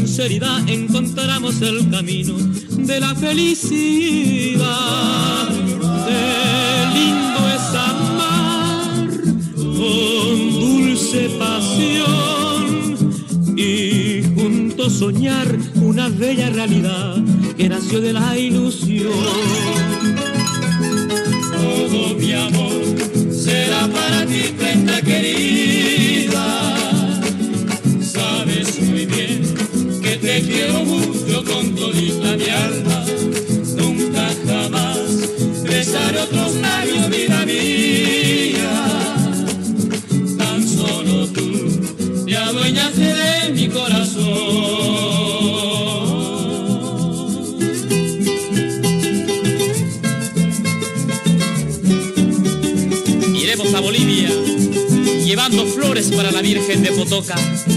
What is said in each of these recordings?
sinceridad encontramos el camino de la felicidad. Qué lindo es amar con dulce pasión y juntos soñar una bella realidad que nació de la ilusión. Todo mi amor será para ti, prenda querida. Sabes muy bien que te quiero mucho con todita mi alma. Nunca jamás besaré otros labios, vida mía. Tan solo tú te adueñaste de mi corazón. Iremos a Bolivia llevando flores para la Virgen de Potoca.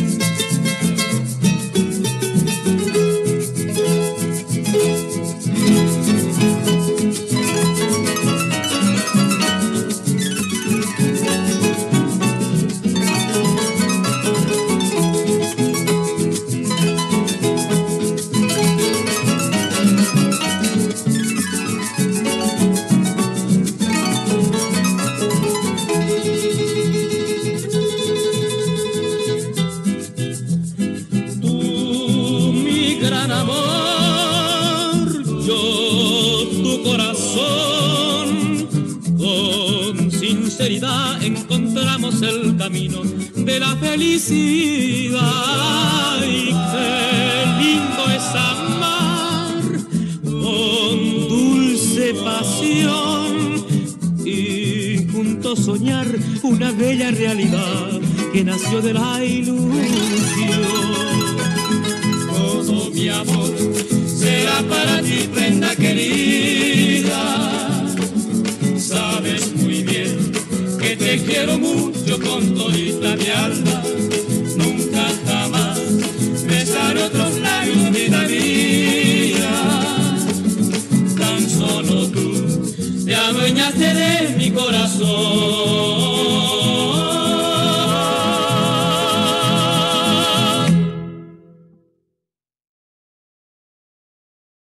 Encontramos el camino de la felicidad. Y qué lindo es amar con dulce pasión y juntos soñar una bella realidad que nació de la ilusión. Todo mi amor será para ti, prenda querida. Sabes muy bien que te quiero mucho con todita mi alma. Nunca jamás besaré otros labios, vida mía. Tan solo tú te adueñaste de mi corazón.